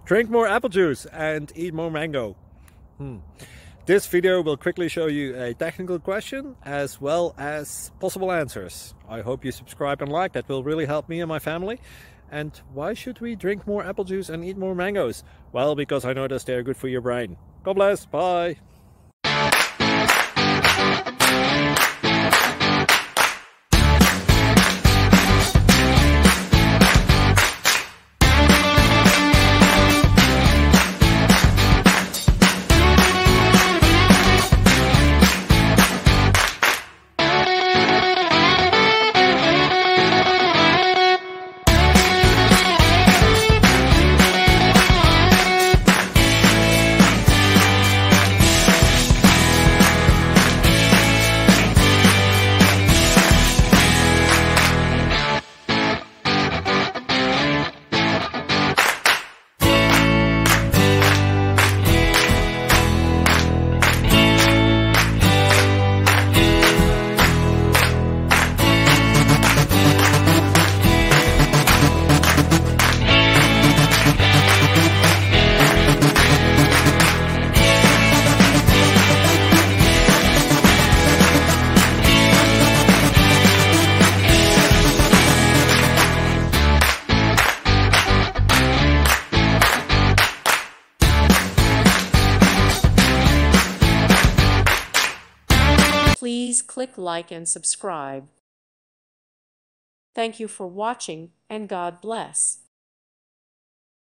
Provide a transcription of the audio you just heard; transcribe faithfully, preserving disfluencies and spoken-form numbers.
Drink more apple juice and eat more mango. Hmm. This video will quickly show you a technical question as well as possible answers. I hope you subscribe and like, that will really help me and my family. And why should we drink more apple juice and eat more mangoes? Well, because I noticed they're good for your brain. God bless, bye! Please click like and subscribe. Thank you for watching, and God bless.